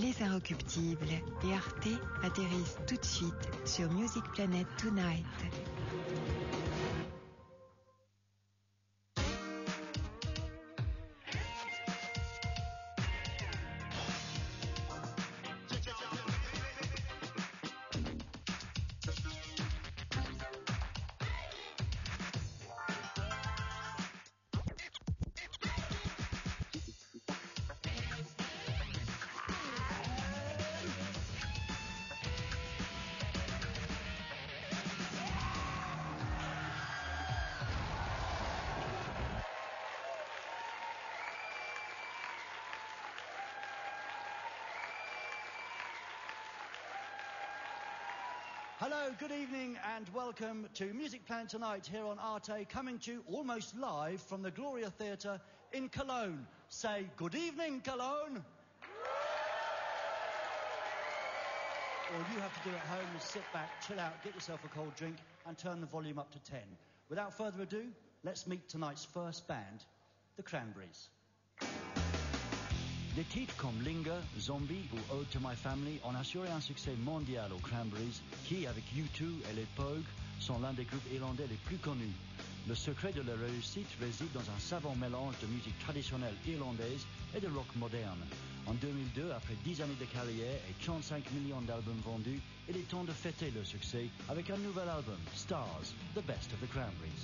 les Inrecuptibles et Arte atterrissent tout de suite sur Music Planet Tonight. Hello, good evening and welcome to Music Planet Tonight here on Arte, coming to you almost live from the Gloria Theatre in Cologne. Say good evening, Cologne! All you have to do at home is sit back, chill out, get yourself a cold drink and turn the volume up to 10. Without further ado, let's meet tonight's first band, the Cranberries. Des titres comme Linger, Zombie ou Ode to My Family ont assuré un succès mondial aux Cranberries qui, avec U2 et les Pogue, sont l'un des groupes irlandais les plus connus. Le secret de leur réussite réside dans un savant mélange de musique traditionnelle irlandaise et de rock moderne. En 2002, après 10 années de carrière et 35 millions d'albums vendus, il est temps de fêter leur succès avec un nouvel album, Stars, The Best of the Cranberries.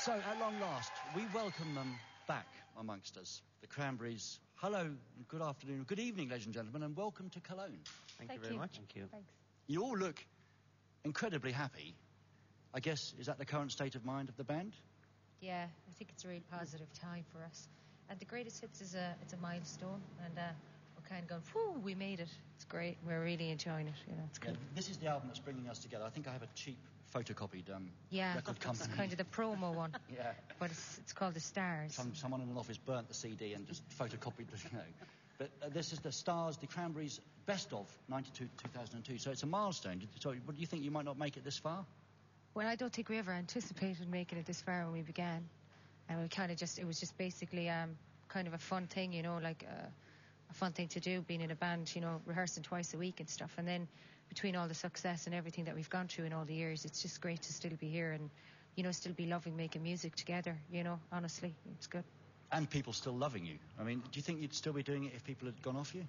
So, at long last, we welcome them back amongst us. The Cranberries. Hello, and good afternoon, good evening, ladies and gentlemen, and welcome to Cologne. Thank you very much. Thank you. Thanks. You all look incredibly happy. I guess, is that the current state of mind of the band? Yeah, I think it's a real positive time for us. And the Greatest Hits is it's a milestone, and we're kind of going, whew, we made it. It's great. We're really enjoying it. It's good. Yeah, this is the album that's bringing us together. I think I have a cheap photocopied record company. It's kind of the promo one. Yeah. But it's called The Stars. Someone in an office burnt the CD and just photocopied the, But this is The Stars, the Cranberries' best of 92-2002. So it's a milestone. So what do you think, you might not make it this far? Well, I don't think we ever anticipated making it this far when we began. And we kind of it was just basically kind of a fun thing, like a fun thing to do, being in a band, rehearsing twice a week and stuff. And then between all the success and everything that we've gone through in all the years, it's just great to still be here and, still be loving making music together, honestly. It's good. And people still loving you. I mean, do you think you'd still be doing it if people had gone off you?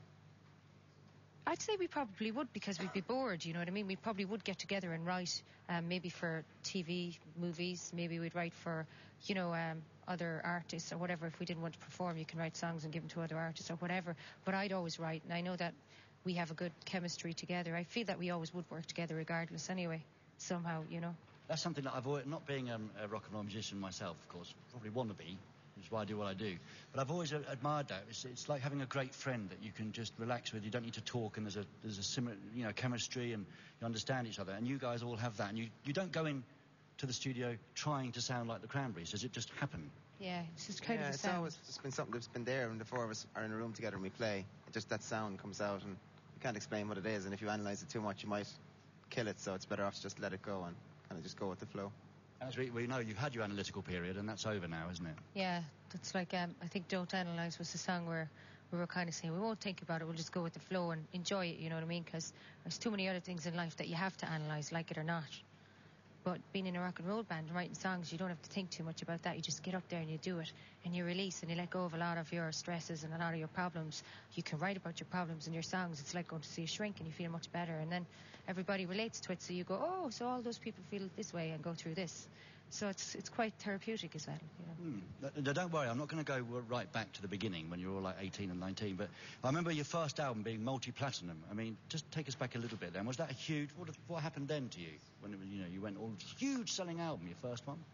I'd say we probably would, because we'd be bored, you know what I mean? We probably would get together and write, maybe for TV, movies, maybe we'd write for, other artists or whatever. If we didn't want to perform, you can write songs and give them to other artists or whatever. But I'd always write, and I know that we have a good chemistry together. I feel that we always would work together regardless anyway, somehow, That's something that I've always, not being a rock and roll musician myself, of course, probably want to be, which is why I do what I do. But I've always admired that. It's like having a great friend that you can just relax with. You don't need to talk, and there's a similar, chemistry, and you understand each other. And you guys all have that. And you don't go in to the studio trying to sound like the Cranberries. Does it just happen? Yeah, it's just kind of a it's sound. always just been something that's been there, and the four of us are in a room together and we play. Just that sound comes out, and you can't explain what it is. And if you analyse it too much, you might kill it. So it's better off to just let it go and kind of just go with the flow. As we know, you've had your analytical period, and that's over now, isn't it? Yeah, that's like, I think Don't Analyse was the song where we were kind of saying, we won't think about it, we'll just go with the flow and enjoy it, you know what I mean? Because there's too many other things in life that you have to analyse, like it or not. But being in a rock and roll band, writing songs, you don't have to think too much about that. You just get up there and you do it, and you release, and you let go of a lot of your stresses and a lot of your problems. You can write about your problems in your songs. It's like going to see a shrink, and you feel much better. And then everybody relates to it, so you go, oh, so all those people feel this way and go through this. So it's quite therapeutic as well. No, don't worry, I'm not going to go right back to the beginning when you're all like 18 and 19, but I remember your first album being multi-platinum. I mean, just take us back a little bit then. Was that a huge... What happened then to you when it was, you went all huge selling album, your first one?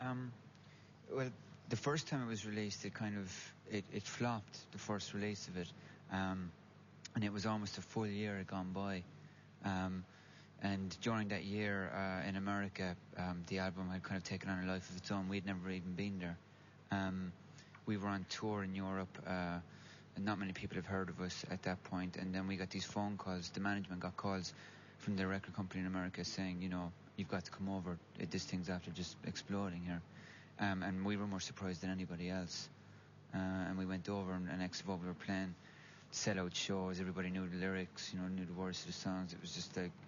Well, the first time it was released, it kind of... It flopped, the first release of it. And it was almost a full year had gone by. And during that year in America, the album had kind of taken on a life of its own. We'd never even been there. We were on tour in Europe, and not many people have heard of us at that point. And then we got these phone calls. The management got calls from the record company in America saying, you've got to come over. This thing's after just exploding here. And we were more surprised than anybody else. And we went over, and next of all, we were playing sellout shows. Everybody knew the lyrics, knew the words to the songs. It was just like...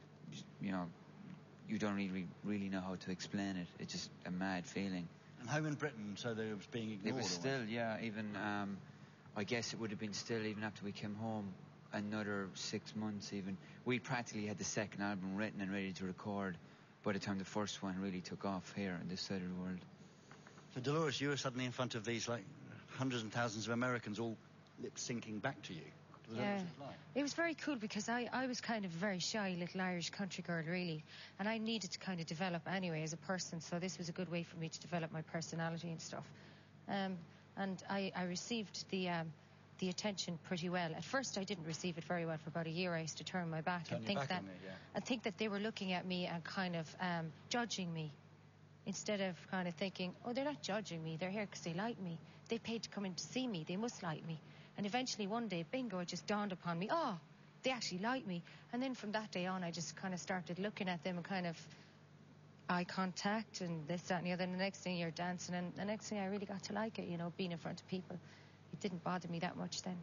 you don't really know how to explain it. It's just a mad feeling. And home in Britain, so that it was being ignored? It was still, yeah, even, I guess it would have been still, even after we came home, another 6 months even. We practically had the second album written and ready to record by the time the first one really took off here on this side of the world. So, Dolores, you were suddenly in front of these, hundreds and thousands of Americans all lip-syncing back to you. Yeah, it was very cool because I was kind of a very shy little Irish country girl, really, and I needed to kind of develop anyway as a person, so this was a good way for me to develop my personality and stuff. And I received the attention pretty well. At first I didn't receive it very well for about a year. I used to turn my back and think that they were looking at me and kind of judging me, instead of kind of thinking, oh, they're not judging me, they're here because they like me. They paid to come in to see me, they must like me. And eventually one day, bingo, it just dawned upon me, oh, they actually like me. And then from that day on, I just kind of started looking at them and kind of eye contact and this, that, and the other. And the next thing you're dancing, and the next thing I really got to like it, being in front of people. It didn't bother me that much then.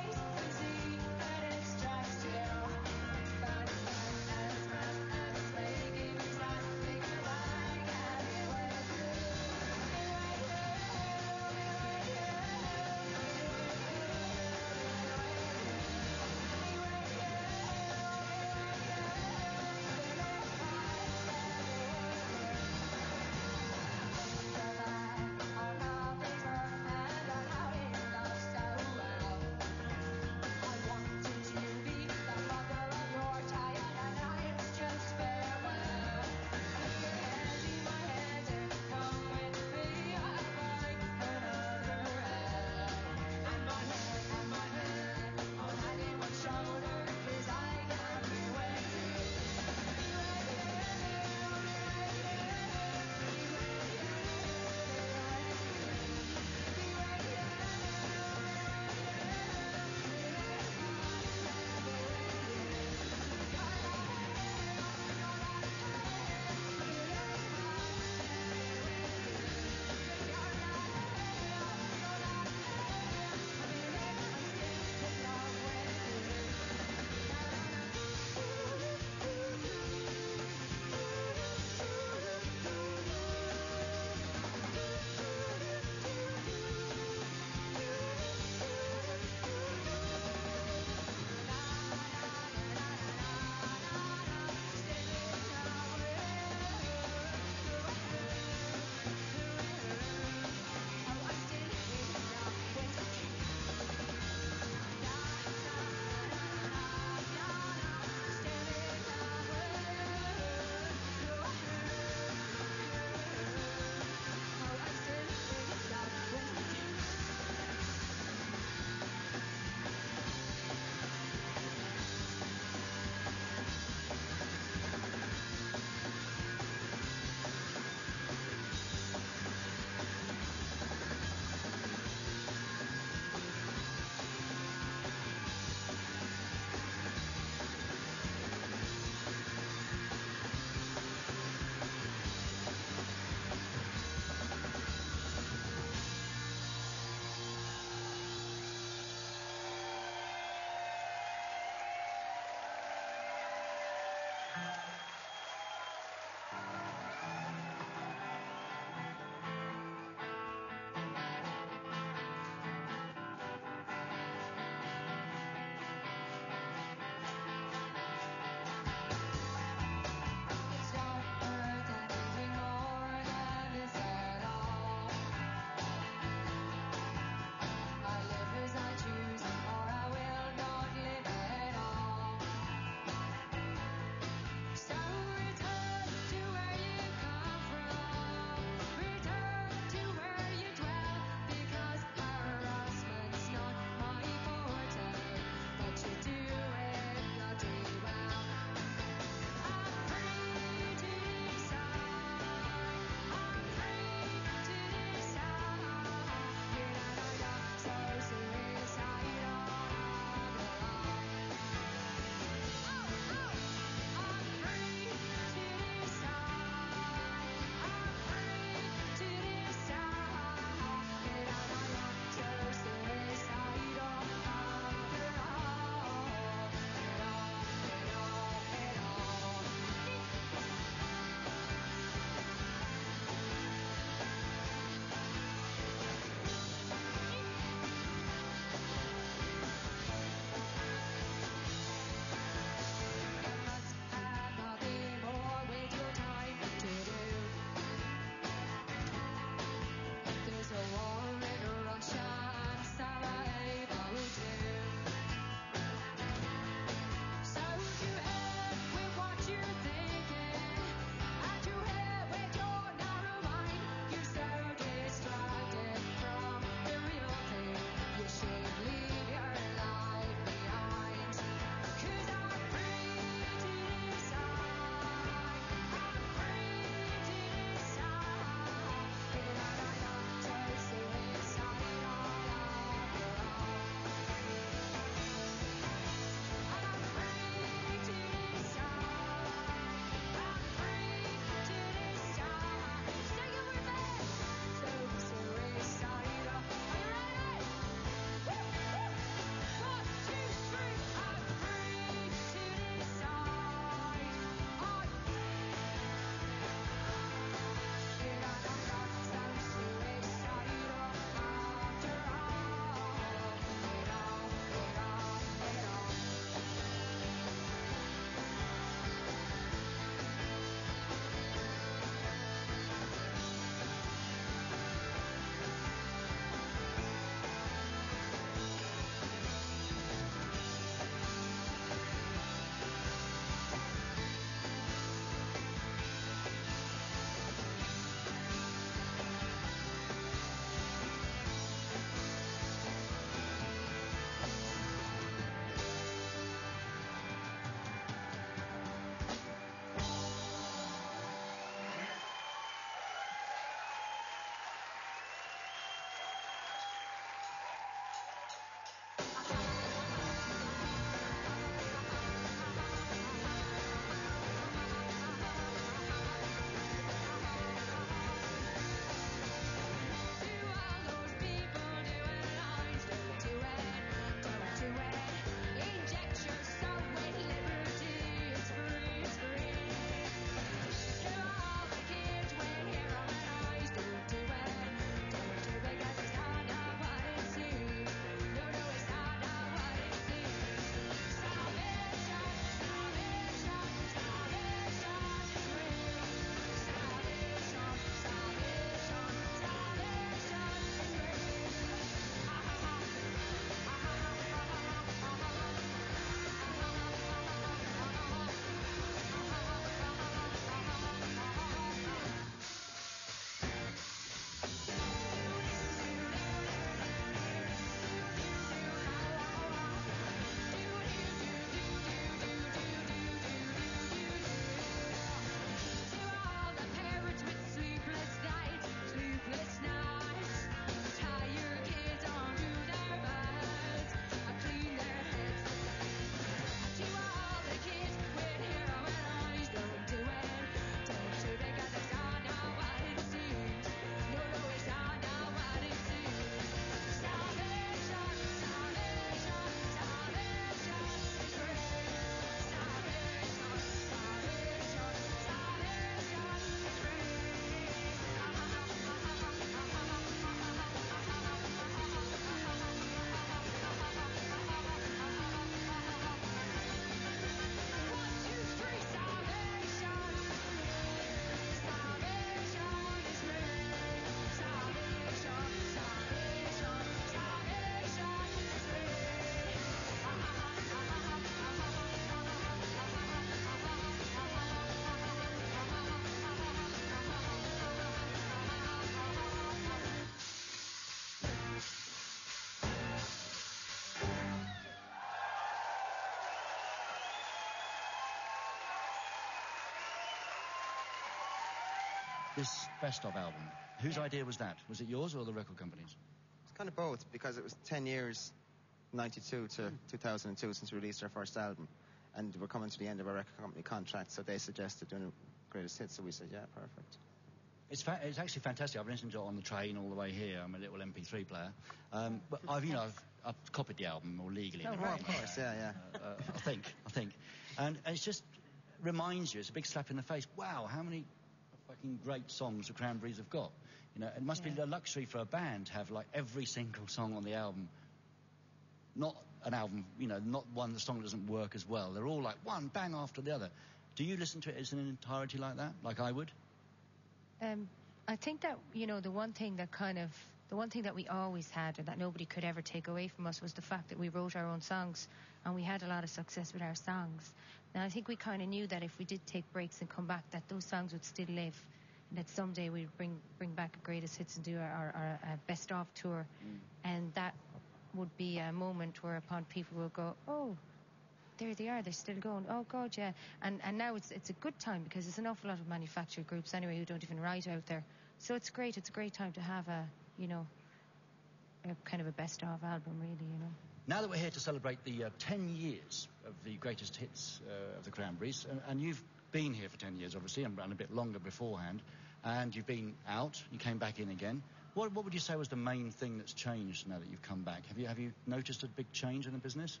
this best-of album. Whose idea was that? Was it yours or the record company's? It's kind of both, because it was 10 years, 92 to 2002, since we released our first album. And we're coming to the end of our record company contract, so they suggested doing a greatest hits, so we said, yeah, perfect. It's actually fantastic. I've listened to it on the train all the way here. I'm a little MP3 player. But I've copied the album more legally. Oh, of course, yeah. I think. And it just reminds you, it's a big slap in the face. Wow, how many fucking great songs the Cranberries have got. You know, it must be a luxury for a band to have, like, every single song on the album. Not an album, you know, not one the song doesn't work as well. They're all like one bang after the other. Do you listen to it as an entirety like that, like I would? I think that, you know, the one thing that we always had and that nobody could ever take away from us was the fact that we wrote our own songs, and we had a lot of success with our songs. And I think we kind of knew that if we did take breaks and come back, that those songs would still live, and that someday we'd bring back a greatest hits and do our best of tour. And that would be a moment whereupon people will go, oh, there they are, they're still going, oh God, yeah. And now it's a good time, because there's an awful lot of manufactured groups anyway who don't even write out there. So it's great a great time to have a kind of a best of album, really, you know. Now that we're here to celebrate the 10 years of the greatest hits of the Cranberries, and you've been here for 10 years, obviously, and a bit longer beforehand, and you've been out, you came back in again. What would you say was the main thing that's changed now that you've come back? Have you noticed a big change in the business?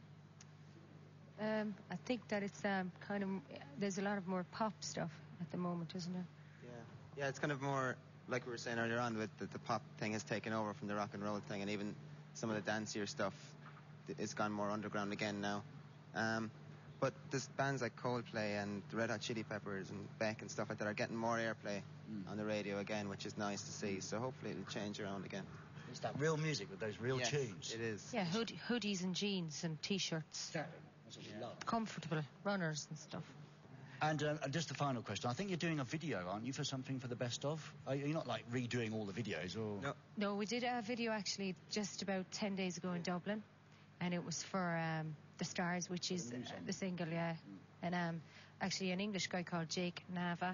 I think that it's kind of, there's a lot of more pop stuff at the moment, isn't there? Yeah, it's kind of more, like we were saying earlier on, with the pop thing has taken over from the rock and roll thing, and even some of the dancier stuff is gone more underground again now. But there's bands like Coldplay and the Red Hot Chili Peppers and Beck and stuff like that are getting more airplay on the radio again, which is nice to see. So hopefully it'll change around again. It's that real music with those real tunes. It is. Yeah, hoodies and jeans and T-shirts. Exactly. That's what we love. Comfortable runners and stuff. And just a final question. I think you're doing a video, aren't you, for something for the best of? Are you not, like, redoing all the videos? Or? No, we did a video, actually, just about 10 days ago in Dublin. And it was for The Stars, which is the single, yeah. And actually an English guy called Jake Nava,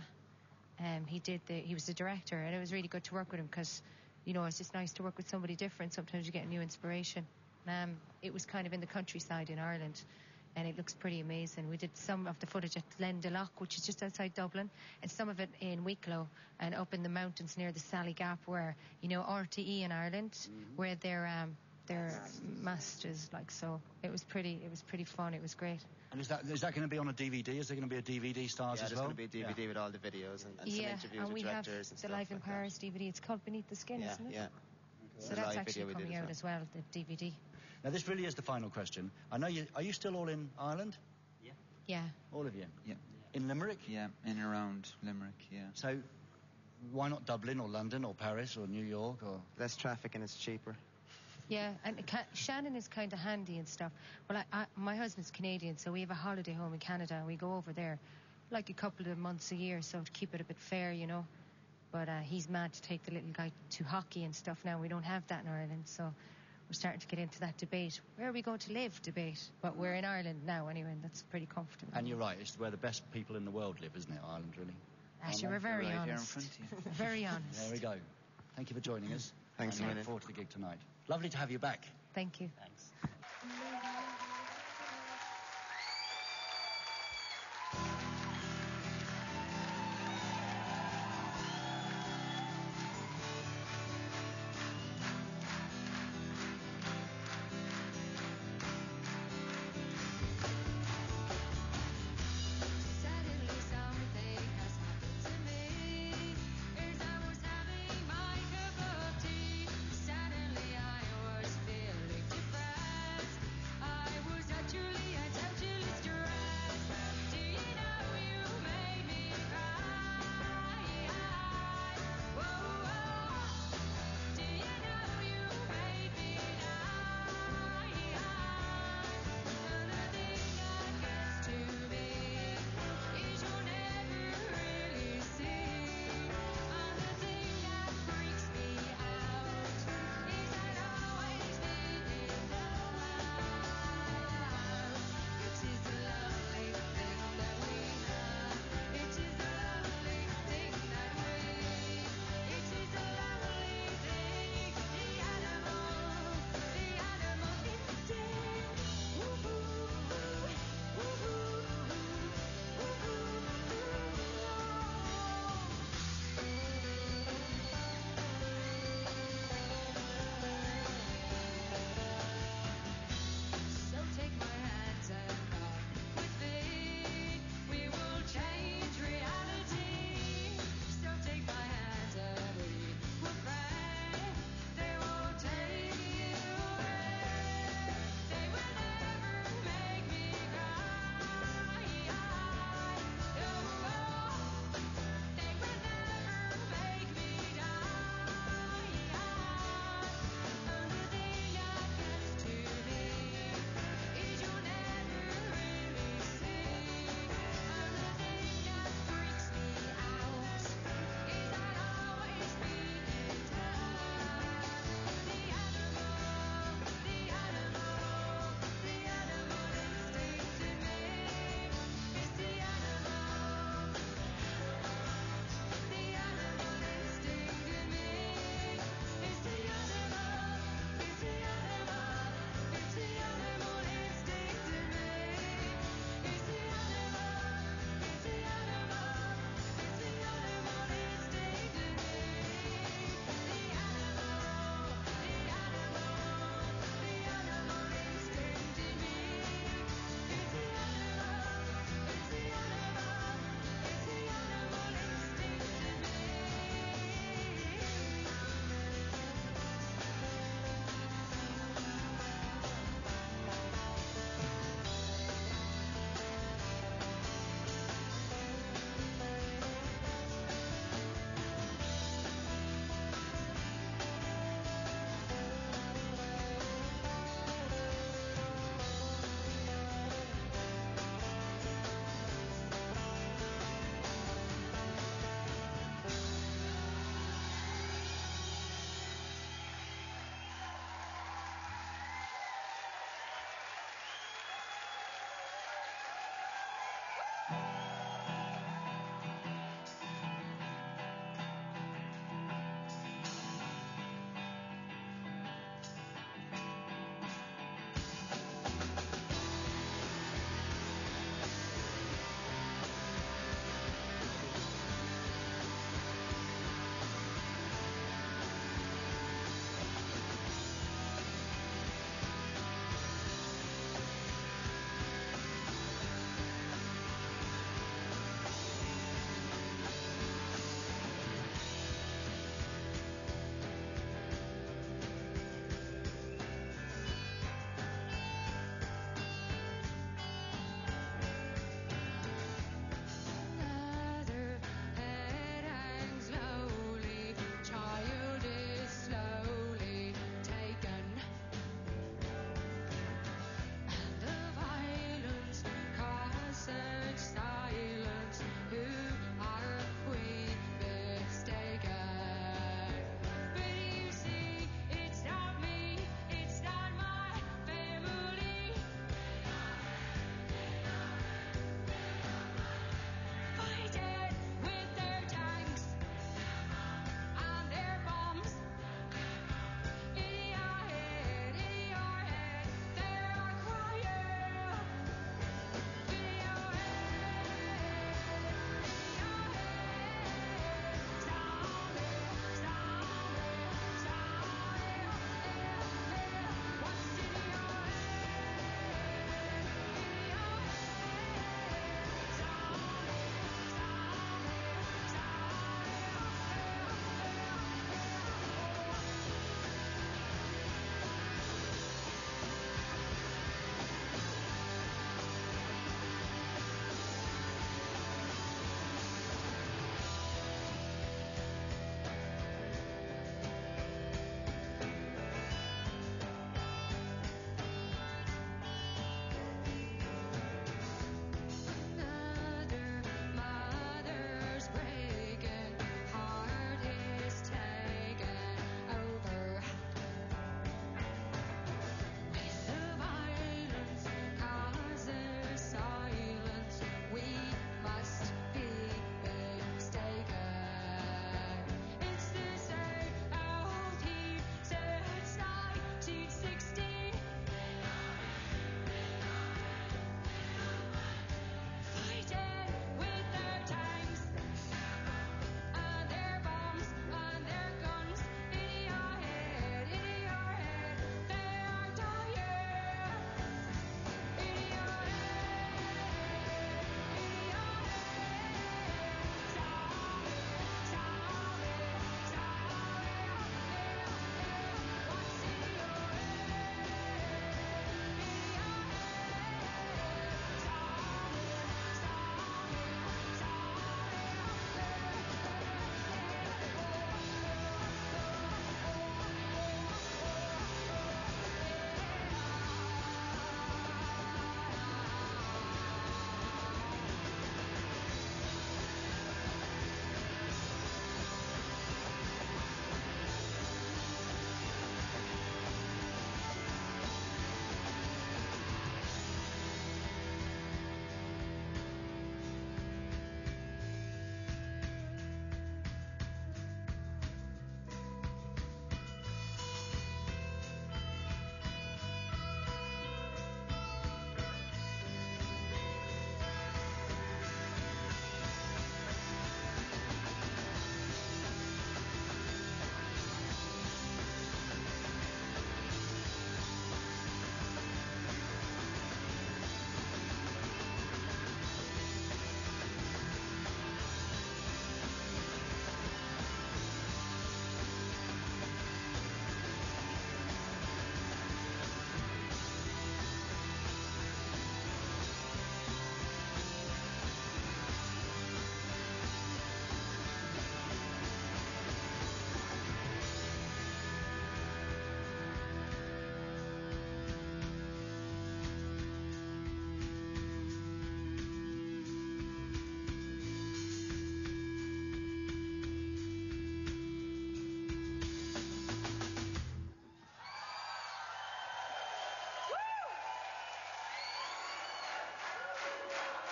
he was the director. And it was really good to work with him, because, you know, it's just nice to work with somebody different. Sometimes you get new inspiration. It was kind of in the countryside in Ireland, and it looks pretty amazing. We did some of the footage at Glendalough, which is just outside Dublin, and some of it in Wicklow and up in the mountains near the Sally Gap, where, you know, Arte in Ireland, where their mast is like. So it was pretty fun. It was great. And is that going to be on a DVD? Is there going to be a DVD Stars as well? Yeah, there's going to be a DVD with all the videos and some interviews with directors and stuff. Yeah, and we have the Live in Paris DVD. It's called Beneath the Skin, isn't it? Yeah. So that's actually coming out as well, the DVD. Now, this really is the final question. I know are you still all in Ireland? Yeah. All of you? Yeah. In Limerick? Yeah, in and around Limerick, yeah. So, why not Dublin or London or Paris or New York or... Less traffic and it's cheaper. Yeah, and Shannon is kind of handy and stuff. Well, my husband's Canadian, so we have a holiday home in Canada, and we go over there like a couple of months a year, so to keep it a bit fair, you know. But he's mad to take the little guy to hockey and stuff now. We don't have that in Ireland, so we're starting to get into that debate. Where are we going to live debate? But we're in Ireland now anyway, and that's pretty comfortable. And you're right, it's where the best people in the world live, isn't it, Ireland, really? Actually, we're very honest. Very honest. There we go. Thank you for joining us. Thanks a minute. minute. Look forward to the gig tonight. Lovely to have you back. Thank you. Thanks.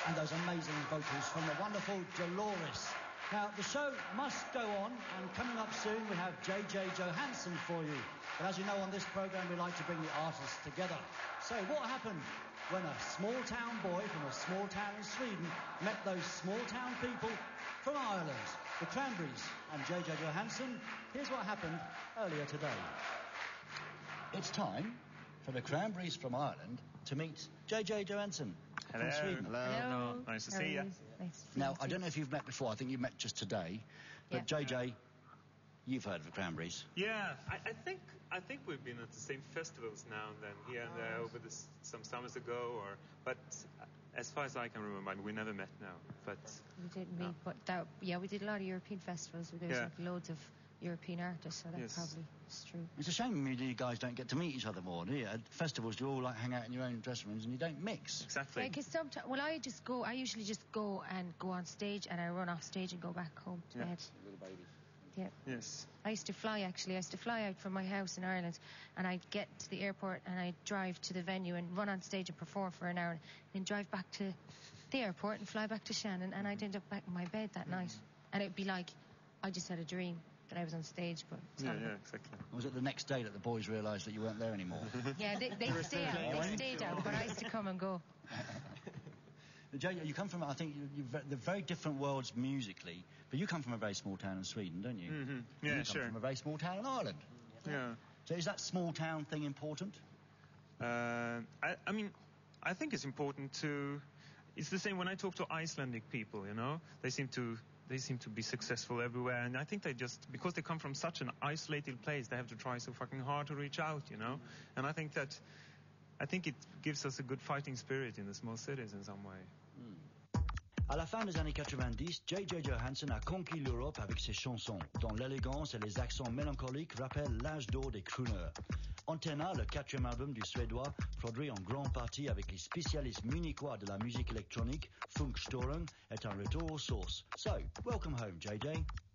and those amazing vocals from the wonderful Dolores. Now, the show must go on, and coming up soon we have J.J. Johansson for you. But as you know, on this programme we like to bring the artists together. So what happened when a small-town boy from a small town in Sweden met those small-town people from Ireland, the Cranberries and J.J. Johansson? Here's what happened earlier today. It's time for the Cranberries from Ireland to meet J.J. Johansson from Sweden. Hello. Nice to see you. Now, I don't know if you've met before. I think you met just today. But Yeah. JJ, you've heard of the Cranberries. Yeah, I think we've been at the same festivals now and then, here and there, over some summers ago. But as far as I can remember, we never met now. But We didn't meet, but we did a lot of European festivals. There was like loads of European artists, so that probably is true. It's a shame you guys don't get to meet each other more, do you? At festivals, you all like hang out in your own dressing rooms and you don't mix. exactly. Yeah, because sometimes, I usually just go on stage and I run off stage and go back home to bed. Little babies. Yeah. Yes. I used to fly out from my house in Ireland, and I'd get to the airport and I'd drive to the venue and run on stage and perform for an hour, and then drive back to the airport and fly back to Shannon, and I'd end up back in my bed that night. And it'd be like, I just had a dream that I was on stage, but it's not. Yeah, exactly. Or was it the next day that the boys realised that you weren't there anymore? Yeah, they stayed out. They stayed out, but I used to come and go. JJ, you come from, I think, they're very different worlds musically, but you come from a very small town in Sweden, don't you? Mm-hmm. Yeah, you sure. come from a very small town in Ireland. Yeah. So is that small town thing important? I mean, I think it's important to. It's the same when I talk to Icelandic people. You know, they seem to be successful everywhere, and I think they just, because they come from such an isolated place, they have to try so fucking hard to reach out. You know, and I think it gives us a good fighting spirit in the small cities in some way. À la fin des années 90, J.J. Johansson a conquis l'Europe avec ses chansons, dont l'élégance et les accents mélancoliques rappellent l'âge d'or des crooners. Antenna, le 4e album du Suédois, produit en grande partie avec les spécialistes munichois de la musique électronique, Funkstörung, est un retour aux sources. So, welcome home, J.J.